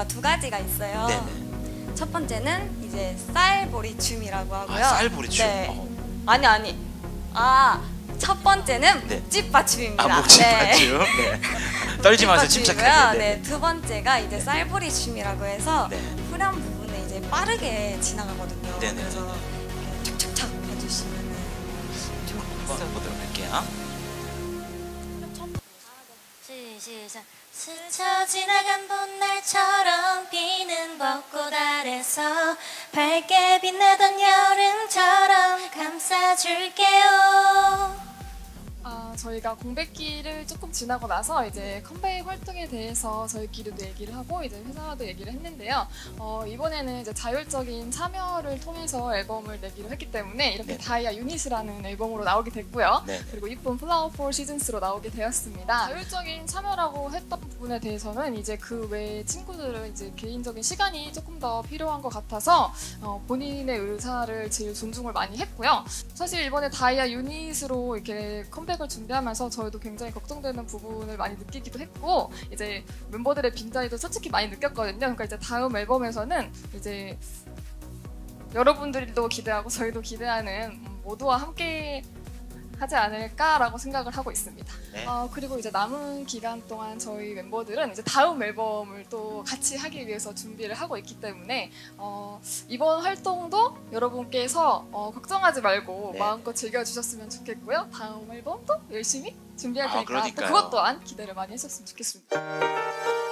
메모가 두 가지가 있어요. 네네. 첫 번째는 이제 쌀보리춤이라고 하고요. 아, 쌀보리춤. 네. 아니. 첫 번째는 네. 묵집받춤입니다. 아, 묵집받춤. 네. 떨지 마세요. 침착하게. 네. 두 번째가 이제 쌀보리춤이라고 해서 네. 후렴 부분에 이제 빠르게 지나가거든요. 네네. 그래서 이렇게 착착착 해주시면 한번 보도록 할게요. 시작. 스쳐 지나간 봄날처럼 피는 벚꽃 아래서 밝게 빛나던 여름처럼 감싸줄게요. 저희가 공백기를 조금 지나고 나서 이제 컴백 활동에 대해서 저희끼리도 얘기를 하고 이제 회사와도 얘기를 했는데요. 이번에는 이제 자율적인 참여를 통해서 앨범을 내기로 했기 때문에 이렇게 네. 다이아 유닛이라는 앨범으로 나오게 됐고요. 네. 그리고 이쁜 플라워 포 시즌스로 나오게 되었습니다. 자율적인 참여라고 했던 부분에 대해서는 이제 그 외에 친구들은 이제 개인적인 시간이 조금 더 필요한 것 같아서 본인의 의사를 제일 존중을 많이 했고요. 사실 이번에 다이아 유닛으로 이렇게 컴백을 준비하면서 저희도 굉장히 걱정되는 부분을 많이 느끼기도 했고 이제 멤버들의 빈자리도 솔직히 많이 느꼈거든요. 그러니까 이제 다음 앨범에서는 이제 여러분들도 기대하고 저희도 기대하는 모두와 함께 하지 않을까라고 생각을 하고 있습니다. 네. 그리고 이제 남은 기간 동안 저희 멤버들은 이제 다음 앨범을 또 같이 하기 위해서 준비를 하고 있기 때문에 이번 활동도 여러분께서 걱정하지 말고 네. 마음껏 즐겨주셨으면 좋겠고요. 다음 앨범도 열심히 준비할 테니까 또 그러니까요. 그것 또한 기대를 많이 해주셨으면 좋겠습니다.